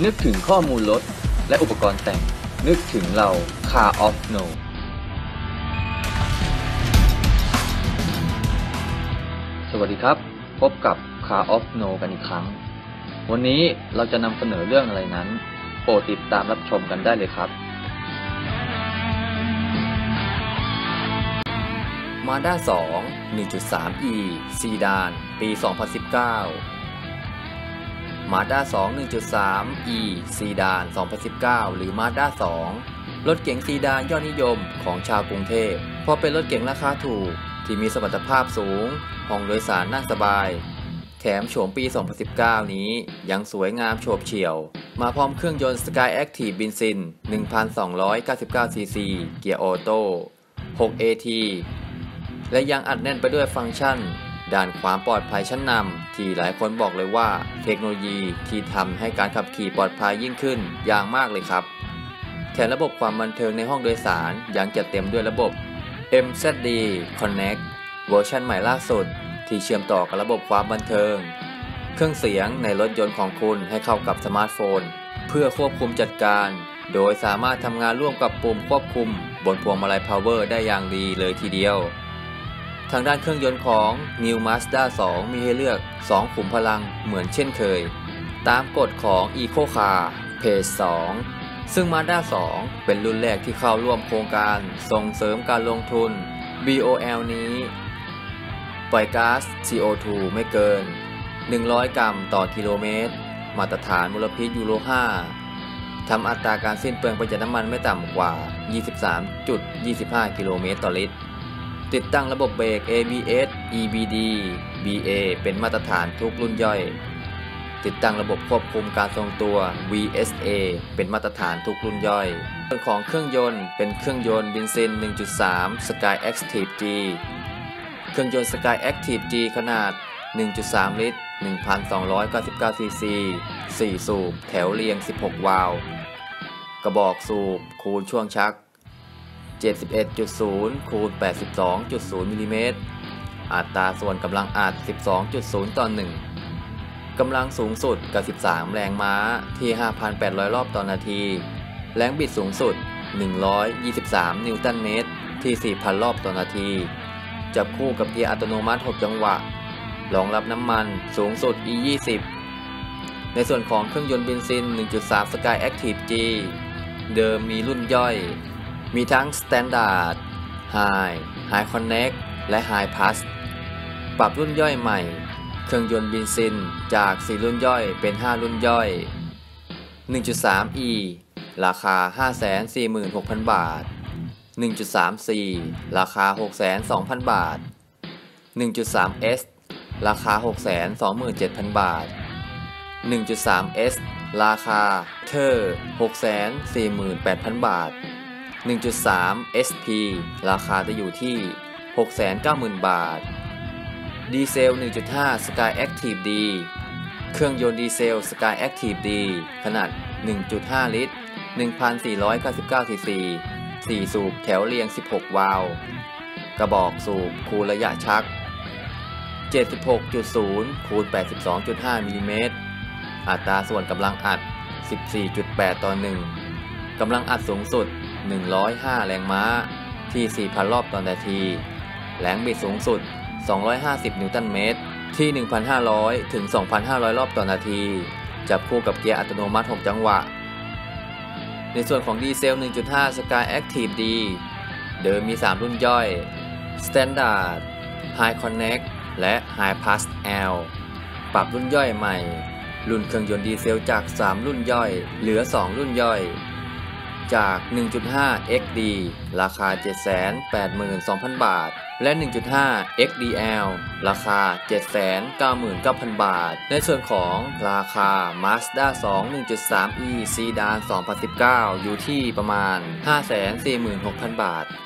นึกถึงข้อมูลรถและอุปกรณ์แต่งนึกถึงเรา Car of No สวัสดีครับพบกับ Car of No กันอีกครั้งวันนี้เราจะนำเสนอเรื่องอะไรนั้นโปรดติดตามรับชมกันได้เลยครับ Mazda 2 1.3e ซีดานปี 2019 Mazda 2 1.3e ซีดาน 2019 หรือ Mazda 2 รถเก๋งซีดานยอดนิยมของชาวกรุงเทพเพราะเป็นรถเก๋งราคาถูกที่มีสมรรถภาพสูงห้องโดยสารนั่งสบายแถมโฉมปี 2019 นี้ยังสวยงามโฉบเฉี่ยวมาพร้อมเครื่องยนต์ Skyactiv เบนซิน 1,299cc เกียร์ออโต้ 6AT และยังอัดแน่นไปด้วยฟังก์ชันด้านความปลอดภัยชั้นนำที่หลายคนบอกเลยว่าเทคโนโลยีที่ทำให้การขับขี่ปลอดภัยยิ่งขึ้นอย่างมากเลยครับแถมระบบความบันเทิงในห้องโดยสารยังจัดเต็มด้วยระบบ MZD Connect เวอร์ชันใหม่ล่าสุดที่เชื่อมต่อกับระบบความบันเทิงเครื่องเสียงในรถยนต์ของคุณให้เข้ากับสมาร์ทโฟนเพื่อควบคุมจัดการโดยสามารถทำงานร่วมกับปุ่มควบคุมบนพวงมาลัย Power ได้อย่างดีเลยทีเดียวทางด้านเครื่องยนต์ของ New Mazda 2 มีให้เลือก 2 ขุมพลังเหมือนเช่นเคยตามกฎของ Eco Car Phase 2 ซึ่ง Mazda 2 เป็นรุ่นแรกที่เข้าร่วมโครงการส่งเสริมการลงทุน BOL นี้ปล่อยก๊าซ CO2 ไม่เกิน 100 กรัมต่อกิโลเมตรมาตรฐานมลพิษยูโร 5 ทำอัตราการสิ้นเปลืองประหยัดน้ำมันไม่ต่ำกว่า 23.25 กิโลเมตรต่อลิตรติดตั้งระบบเบรก ABS EBD BA เป็นมาตรฐานทุกรุ่นย่อยติดตั้งระบบควบคุมการทรงตัว VSA เป็นมาตรฐานทุกรุ่นย่อยส่วนของเครื่องยนต์เป็นเครื่องยนต์เบนซิน 1.3 Skyactiv G เครื่องยนต์ Skyactiv G ขนาด 1.3 ลิตร 1,299cc 4 สูบแถวเรียง 16 วาล์วกระบอกสูบคูณช่วงชัก 71.0 คูณ 82.0 มิลลิเมตรอัตราส่วนกำลังอัด 12.0 ต่อ 1 กำลังสูงสุดกับ13แรงม้าที่ 5,800 รอบต่อนาทีแรงบิดสูงสุด 123 นิวตันเมตรที่ 4,000 รอบต่อนาทีจับคู่กับเกียร์อัตโนมัติ 6 จังหวะรองรับน้ำมันสูงสุด E20 ในส่วนของเครื่องยนต์เบนซิน 1.3 Skyactiv G เดิมมีรุ่นย่อยมีทั้ง Standard High High Connect และ High Plus ปรับรุ่นย่อยใหม่เครื่องยนต์เบนซินจาก4รุ่นย่อยเป็น5รุ่นย่อย 1.3e ราคา 546,000 บาท 1.3c ราคา 620,000 บาท 1.3s ราคา 627,000 บาท 1.3s ราคาเทอร์ 648,000 บาท 1.3 SP ราคาจะอยู่ที่ 690,000 บาทดีเซล 1.5 Skyactiv D เครื่องยนต์ดีเซล Skyactiv D ขนาด 1.5 ลิตร 1,499cc 4 สูบแถวเรียง 16 วาล์วกระบอกสูบคูณระยะชัก 76.0 คูณ 82.5 มิลลิเมตรอัตราส่วนกำลังอัด 14.8 ต่อ 1 กำลังอัดสูงสุด 105 แรงม้าที่ 4,000 รอบต่อนาทีแรงบิดสูงสุด 250 นิวตันเมตรที่ 1,500 ถึง 2,500 รอบต่อนาทีจับคู่กับเกียร์อัตโนมัติ 6 จังหวะในส่วนของดีเซล 1.5 Skyactiv D เดิมมี 3 รุ่นย่อย Standard High Connect และ High Plus L ปรับรุ่นย่อยใหม่รุ่นเครื่องยนต์ดีเซลจาก 3 รุ่นย่อยเหลือ 2 รุ่นย่อยจาก 1.5 XD ราคา 782,000 บาทและ 1.5 XDL ราคา 799,000 บาทในส่วนของราคา Mazda 2 1.3e ซีดาน 2019 อยู่ที่ประมาณ 546,000 บาท